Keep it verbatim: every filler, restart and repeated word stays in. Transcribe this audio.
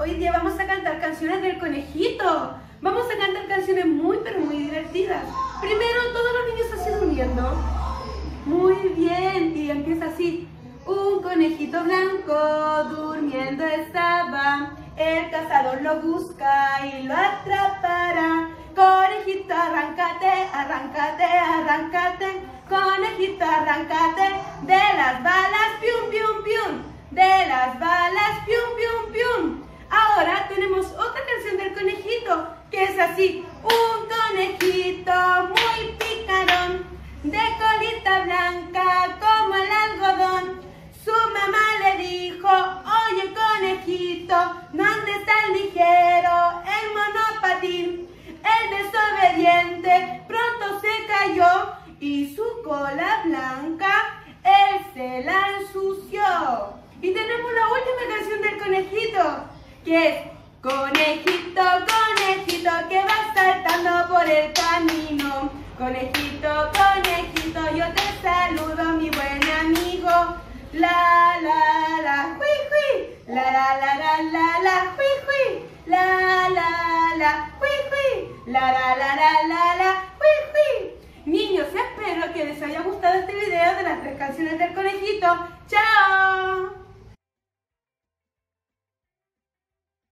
hoy día vamos a cantar canciones del conejito. Vamos a cantar canciones muy, pero muy divertidas. Primero, todos los niños así durmiendo. Muy bien, y empieza así. Un conejito blanco durmiendo estaba. El cazador lo busca y lo atrapará. Conejito, arráncate, arráncate, arráncate. Conejito, arráncate de las balas, pium, pium, pium. De las balas, pium, pium, pium. Ahora tenemos otra canción del conejito, que es así. Un conejito muy picarón, de colita blanca como el algodón. Su mamá le dijo, oye conejito, ¿dónde está el ligero, el monopatín? El desobediente pronto se cayó y su cola blanca él se la ensució. Y tenemos la última canción del conejito, que es conejito, conejito, que vas saltando por el camino. Conejito, conejito, yo te saludo, mi buen amigo. La, la, la, hui, hui. La, la, la, la, la, la, hui, hui. La, la, la, hui, hui. La, la, la, la, la, la, hui, hui. Niños, espero que les haya gustado este video de las tres canciones del conejito. ¡Chao!